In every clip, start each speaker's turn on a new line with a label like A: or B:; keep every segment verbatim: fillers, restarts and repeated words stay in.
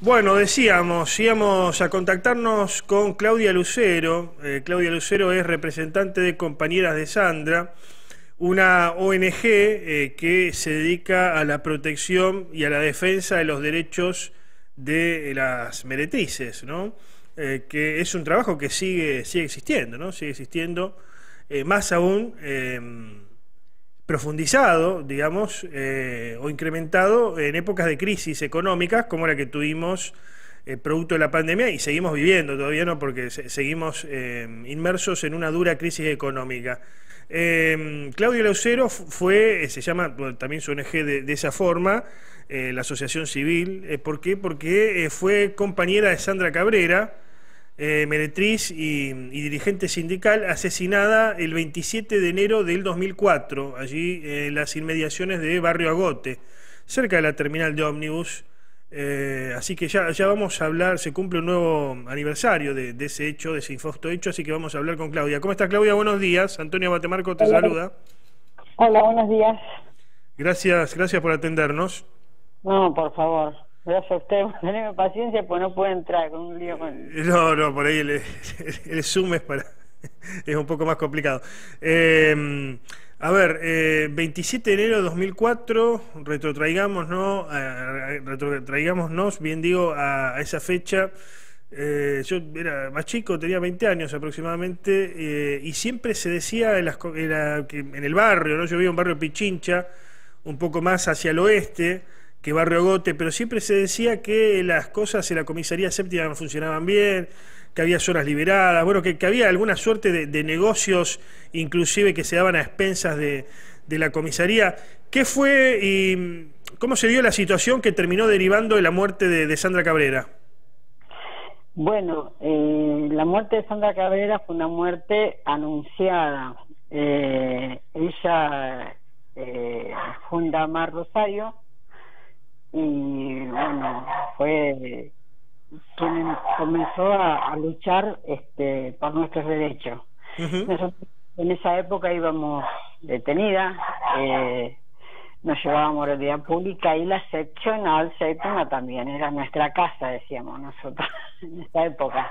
A: Bueno, decíamos, íbamos a contactarnos con Claudia Lucero. Eh, Claudia Lucero es representante de Compañeras de Sandra, una O N G eh, que se dedica a la protección y a la defensa de los derechos de las meretrices, ¿no? Eh, que es un trabajo que sigue, sigue existiendo, ¿no? Sigue existiendo, eh, más aún eh, profundizado, digamos, eh, o incrementado en épocas de crisis económicas como la que tuvimos eh, producto de la pandemia y seguimos viviendo todavía, ¿no? Porque se, seguimos eh, inmersos en una dura crisis económica. Eh, Claudia Lucero fue, se llama, bueno, también su O N G de, de esa forma, eh, la Asociación Civil. Eh, ¿Por qué? Porque eh, fue compañera de Sandra Cabrera, eh, meretriz y, y dirigente sindical, asesinada el veintisiete de enero del dos mil cuatro, allí en las inmediaciones de Barrio Agote, cerca de la terminal de ómnibus. Eh, así que ya, ya vamos a hablar, se cumple un nuevo aniversario de, de ese hecho, de ese infausto hecho, así que vamos a hablar con Claudia. ¿Cómo está, Claudia? Buenos días. Antonio Batemarco te
B: Hola.
A: saluda.
B: Hola, buenos días.
A: Gracias, gracias por atendernos.
B: No, por favor. Gracias a usted. Teneme paciencia, pues no puedo entrar con un lío con...
A: No, no, por ahí el, el Zoom es, para, es un poco más complicado. Eh, a ver, eh, veintisiete de enero de dos mil cuatro, retrotraigámonos, eh, retrotraigámonos, bien digo, a, a esa fecha. Eh, yo era más chico, tenía veinte años aproximadamente, eh, y siempre se decía en, las, en, la, que en el barrio, ¿no? Yo vivía en un barrio Pichincha, un poco más hacia el oeste que Barrio Agote, pero siempre se decía que las cosas en la comisaría séptima no funcionaban bien, que había zonas liberadas, bueno, que, que había alguna suerte de, de negocios, inclusive que se daban a expensas de, de la comisaría. ¿Qué fue y cómo se dio la situación que terminó derivando de la muerte de, de Sandra Cabrera?
B: Bueno, eh, la muerte de Sandra Cabrera fue una muerte anunciada. Eh, ella eh, funda Mar Rosario y, bueno, fue quien comenzó a, a luchar este, por nuestros derechos. Uh-huh. Nosotros en esa época íbamos detenidas, eh, nos llevaba a moralidad pública y la seccional séptima también era nuestra casa, decíamos nosotros en esta época.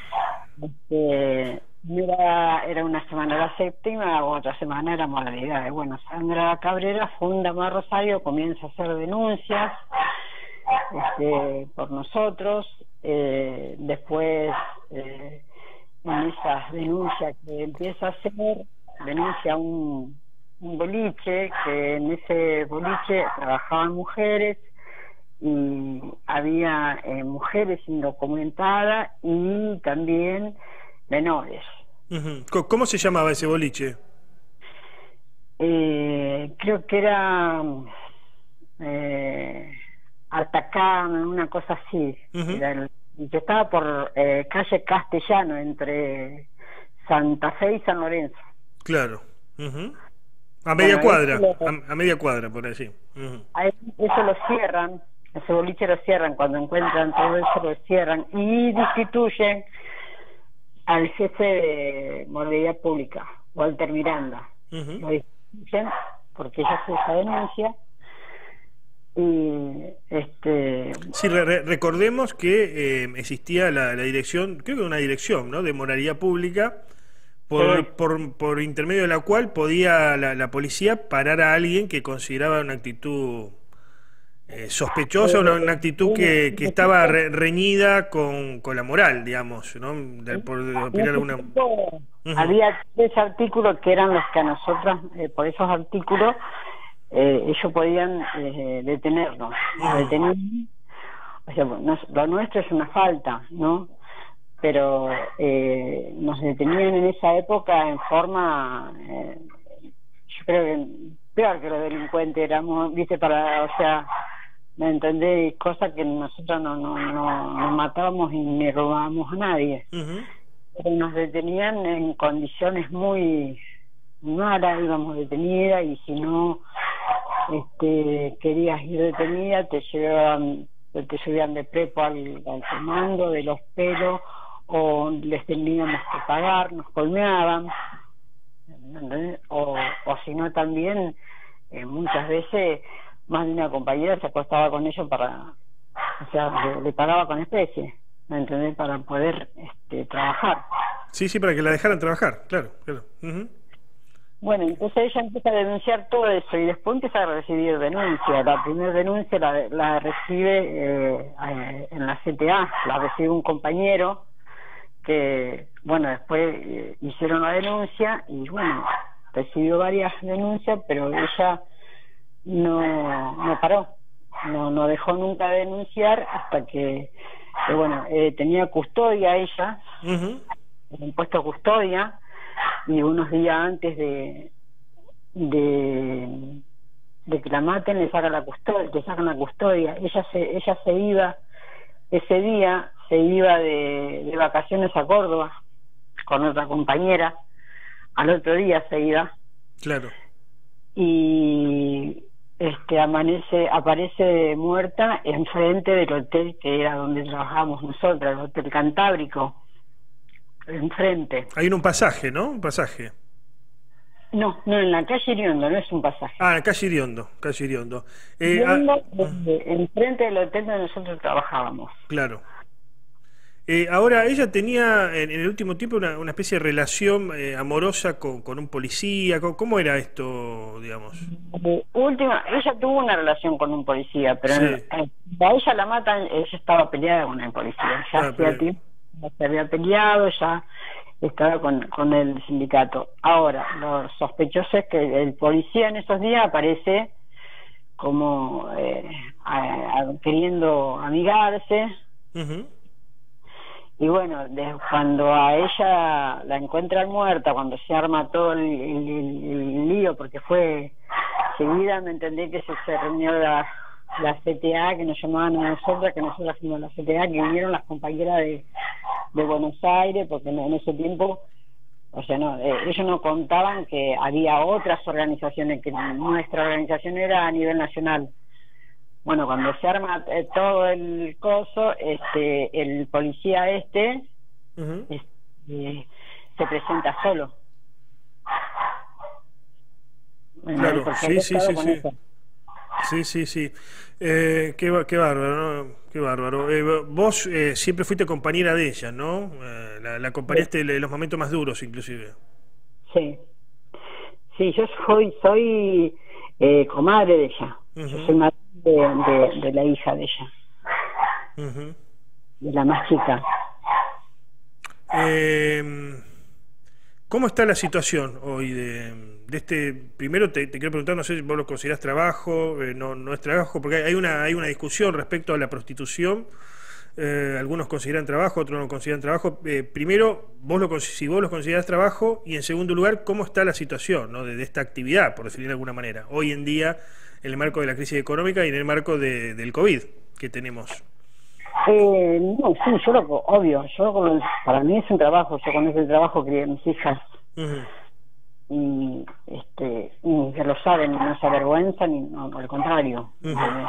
B: Este, era, era una semana la séptima, otra semana era moralidad. Bueno, Sandra Cabrera funda Mar Rosario, comienza a hacer denuncias este, por nosotros. Eh, después, eh, en esas denuncias que empieza a hacer, denuncia un un boliche, que en ese boliche trabajaban mujeres y había eh, mujeres indocumentadas y también menores.
A: Uh-huh. ¿Cómo se llamaba ese boliche?
B: Eh, creo que era eh, Atacama, una cosa así. Uh-huh. Era el, que estaba por eh, calle Castellano, entre Santa Fe y San Lorenzo.
A: Claro. Uh-huh. A media bueno, cuadra, lo, a, a media cuadra, por así. Uh-huh.
B: Eso lo cierran, ese boliche lo cierran, cuando encuentran todo eso lo cierran y destituyen al jefe de moralidad pública, Walter Miranda. Uh-huh. Lo destituyen porque ella hace esa denuncia. Y este
A: sí, re recordemos que eh, existía la, la dirección, creo que una dirección, ¿no?, de moralidad pública. Por, sí. por, por intermedio de la cual podía la, la policía parar a alguien que consideraba una actitud eh, sospechosa, una, una actitud que, que estaba re, reñida con, con la moral, digamos, ¿no? De, por opinar alguna...
B: Uh-huh. Había tres artículos que eran los que a nosotras, eh, por esos artículos, eh, ellos podían eh, detenernos. Uh-huh. Detener, o sea, no, lo nuestro es una falta, ¿no? Pero eh, nos detenían en esa época en forma, eh, yo creo que peor que los delincuentes éramos, viste, para, o sea, ¿me entendés? Cosas que nosotros no, no, no, no matábamos y ni robábamos a nadie. Uh-huh. Pero nos detenían en condiciones muy malas, íbamos detenidas y si no este, querías ir detenida te llevaban, te subían de prepo al, al comando, de los pelos, o les teníamos que pagar, nos colmeaban, o, o si no también eh, muchas veces más de una compañera se acostaba con ellos para o sea, le, le pagaba con especie, ¿me entendés? Para poder este, trabajar.
A: Sí, sí, para que la dejaran trabajar, claro, claro. Uh-huh.
B: Bueno, entonces ella empieza a denunciar todo eso y después empieza a recibir denuncias. La primera denuncia la, la recibe eh, eh, en la C T A, la recibe un compañero que, bueno, después eh, hicieron la denuncia y, bueno, recibió varias denuncias, pero ella no, no paró, no, no dejó nunca de denunciar hasta que, que bueno, eh, tenía custodia ella, uh-huh. un puesto de custodia, y unos días antes de, de de que la maten le sacan la custodia, le sacan la custodia. Ella se ella se iba ese día, se iba de, de vacaciones a Córdoba con otra compañera, al otro día se iba.
A: Claro.
B: Y este amanece aparece muerta enfrente del hotel que era donde trabajábamos nosotros, el Hotel Cantábrico. Enfrente.
A: Hay un pasaje, ¿no? Un pasaje.
B: No, no, en la calle Iriondo, no es un pasaje.
A: Ah, en calle Iriondo, calle Iriondo. Eh,
B: Iriondo,
A: ah,
B: enfrente del hotel donde nosotros trabajábamos.
A: Claro. Eh, ahora, ella tenía en, en el último tiempo una, una especie de relación eh, amorosa con, con un policía. ¿Cómo, ¿Cómo era esto, digamos?
B: De última, ella tuvo una relación con un policía, pero
A: sí.
B: en, a ella la matan, ella estaba peleada con el policía. Ya ah, hacía tiempo se había peleado, ya estaba con, con el sindicato. Ahora, lo sospechoso es que el policía en esos días aparece como eh, a, a, queriendo amigarse. Uh-huh. Y bueno, de, cuando a ella la encuentran muerta, cuando se arma todo el, el, el, el lío, porque fue seguida, me entendí que se, se reunió la, la C T A, que nos llamaban a nosotras, que nosotras fuimos la C T A, que vinieron las compañeras de, de Buenos Aires, porque en, en ese tiempo, o sea, no, eh, ellos no contaban que había otras organizaciones, que nuestra organización era a nivel nacional. Bueno, cuando se arma eh, todo el coso, este, el policía este, uh-huh. este se presenta solo.
A: Claro, sí, sí, sí, sí. Sí, sí, sí. Eh, qué, qué bárbaro, ¿no? Qué bárbaro. Eh, vos eh, siempre fuiste compañera de ella, ¿no? Eh, la, la acompañaste en sí. los momentos más duros, inclusive.
B: Sí. Sí, yo soy, soy eh, comadre de ella. Uh-huh. Yo soy madre de, de, de la hija de ella. Uh-huh. De la más chica.
A: Eh, ¿Cómo está la situación hoy de, de este? Primero te, te quiero preguntar, no sé si vos lo considerás trabajo, eh, no, no es trabajo, porque hay una, hay una discusión respecto a la prostitución. Eh, algunos consideran trabajo, otros no consideran trabajo. Eh, primero, vos lo, si vos lo considerás trabajo, y en segundo lugar, ¿cómo está la situación, ¿no? de, de esta actividad, por decirlo de alguna manera, hoy en día, en el marco de la crisis económica y en el marco de, del COVID que tenemos?
B: Eh, no, sí, yo lo, obvio, yo para mí es un trabajo, yo con ese trabajo crié a mis hijas. Uh-huh. Y este, y que lo saben, y no se avergüenzan, y no, al contrario. Uh-huh.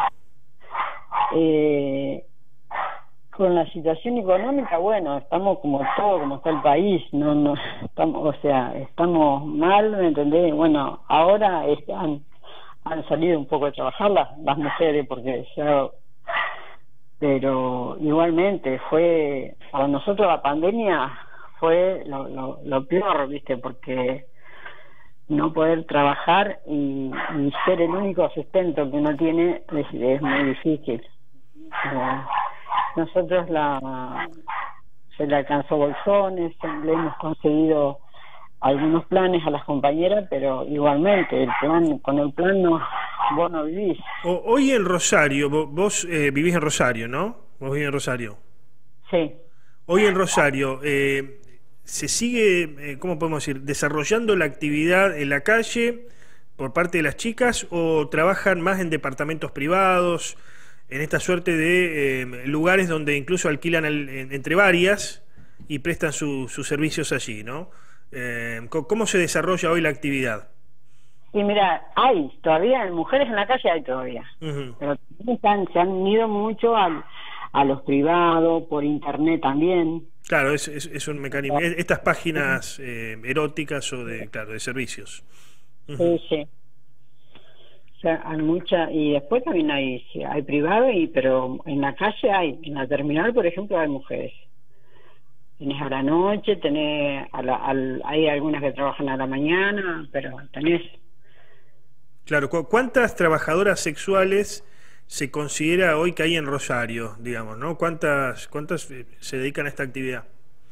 B: eh, con la situación económica, bueno, estamos como todo, como está el país, no, no, estamos, o sea, estamos mal, ¿me entendés? Bueno, ahora están, han salido un poco de trabajar las, las mujeres, porque ya, pero igualmente fue, para nosotros la pandemia fue lo, lo, lo peor, ¿viste? Porque no poder trabajar y, y ser el único sustento que uno tiene es, es muy difícil. Eh, nosotros la se le alcanzó bolsones, le hemos conseguido algunos planes a las compañeras, pero igualmente el plan con el plan no, vos no vivís.
A: O, hoy en Rosario, vos, vos eh, vivís en Rosario, ¿no? Vos vivís en Rosario.
B: Sí.
A: Hoy en Rosario, eh, ¿se sigue, eh, cómo podemos decir, desarrollando la actividad en la calle por parte de las chicas o trabajan más en departamentos privados, en esta suerte de eh, lugares donde incluso alquilan el, en, entre varias y prestan su, sus servicios allí, ¿no? Eh, ¿Cómo se desarrolla hoy la actividad?
B: Y mira, hay todavía, mujeres en la calle hay todavía, uh-huh. pero están, se han ido mucho al, a los privados, por internet también.
A: Claro, es, es, es un mecanismo. Estas páginas eh, eróticas o de, claro, de servicios.
B: Uh-huh. Sí, sí. sea, hay mucha, y después también hay, sí, hay privado, y pero en la calle hay, en la terminal, por ejemplo, hay mujeres. Tenés a la noche, tenés a la, al, hay algunas que trabajan a la mañana, pero tenés...
A: Claro, ¿cu ¿cuántas trabajadoras sexuales se considera hoy que hay en Rosario, digamos, ¿no? ¿Cuántas, cuántas eh, se dedican a esta actividad?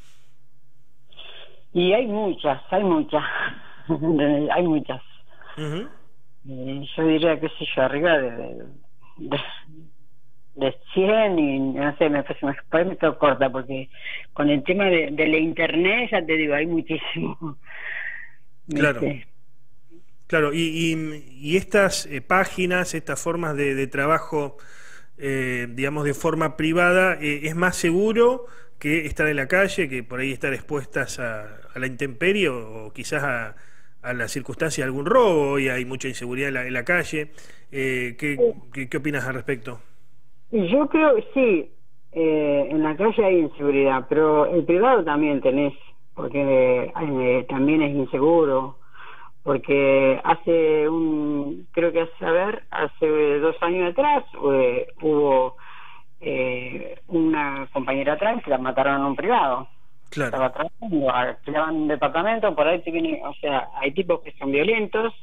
B: Y hay muchas, hay muchas, hay muchas.
A: Uh-huh.
B: Eh, yo diría, qué sé yo, arriba de, de, de, de cien, y no sé, me, me, me, me quedo corta, porque con el tema de, de la internet, ya te digo, hay muchísimo.
A: Claro.
B: ¿Viste?
A: Claro, y, y, y estas eh, páginas, estas formas de, de trabajo, eh, digamos, de forma privada, eh, ¿es más seguro que estar en la calle, que por ahí estar expuestas a, a la intemperie o, o quizás a, a la circunstancia de algún robo? Hoy hay mucha inseguridad en la, en la calle. Eh, ¿qué, qué, ¿Qué opinas al respecto?
B: Yo creo que sí, eh, en la calle hay inseguridad, pero el privado también tenés, porque eh, también es inseguro. Porque hace un, creo que hace, a ver, hace dos años atrás eh, hubo eh, una compañera trans que la mataron en un privado.
A: Claro.
B: Estaba trabajando, alquilaban un departamento, por ahí te viene, o sea, hay tipos que son violentos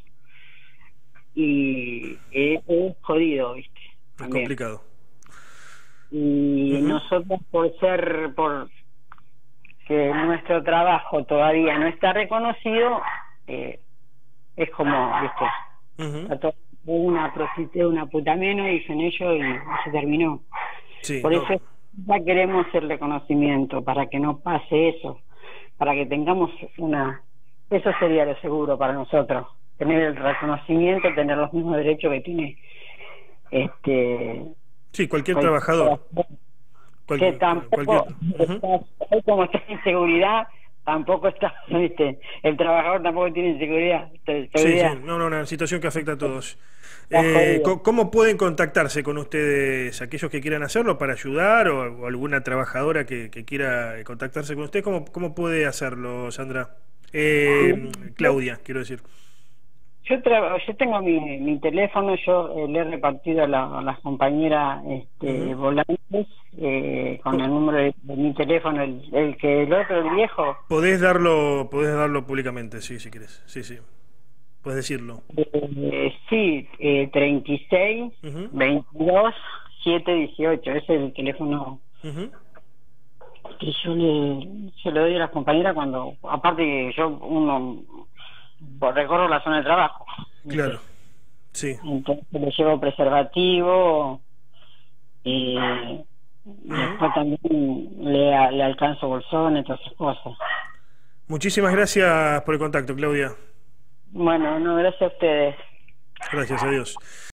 B: y es, es jodido, ¿viste?
A: Es
B: También.
A: complicado.
B: Y
A: Uh-huh.
B: nosotros, por ser, por que nuestro trabajo todavía no está reconocido, eh, es como, ¿viste?
A: Uh-huh.
B: Una prostituta, una puta menos, dicen ellos, y se terminó.
A: Sí,
B: Por
A: no.
B: eso ya queremos el reconocimiento, para que no pase eso, para que tengamos una... Eso sería lo seguro para nosotros, tener el reconocimiento, tener los mismos derechos que tiene este...
A: Sí, cualquier
B: cualquier
A: trabajador. Cualquier,
B: que tampoco,
A: cualquier... Uh-huh.
B: está, como está en seguridad, tampoco está, ¿viste? El trabajador tampoco tiene seguridad. seguridad.
A: Sí, sí, no, no, una situación que afecta a todos. Eh, ¿Cómo pueden contactarse con ustedes aquellos que quieran hacerlo para ayudar, o, o alguna trabajadora que, que quiera contactarse con usted? ¿Cómo, cómo puede hacerlo, Sandra? Eh, Claudia, quiero decir.
B: Yo yo tengo mi, mi teléfono, yo eh, le he repartido a, la, a las compañeras este, uh-huh. volantes eh, con el número de, de mi teléfono, el, el que el otro, el viejo.
A: Podés darlo, podés darlo públicamente, sí, si querés, sí, sí. Puedes decirlo.
B: Eh, sí, eh, treinta y seis, uh-huh. veintidós, siete dieciocho, ese es el teléfono uh-huh. que yo le, se lo doy a las compañeras cuando, aparte que yo uno recorro la zona de trabajo.
A: Claro, sí.
B: Entonces le llevo preservativo y uh-huh. después también le, le alcanzo bolsones, todas esas cosas.
A: Muchísimas gracias por el contacto, Claudia.
B: Bueno, no, gracias a ustedes.
A: Gracias, adiós.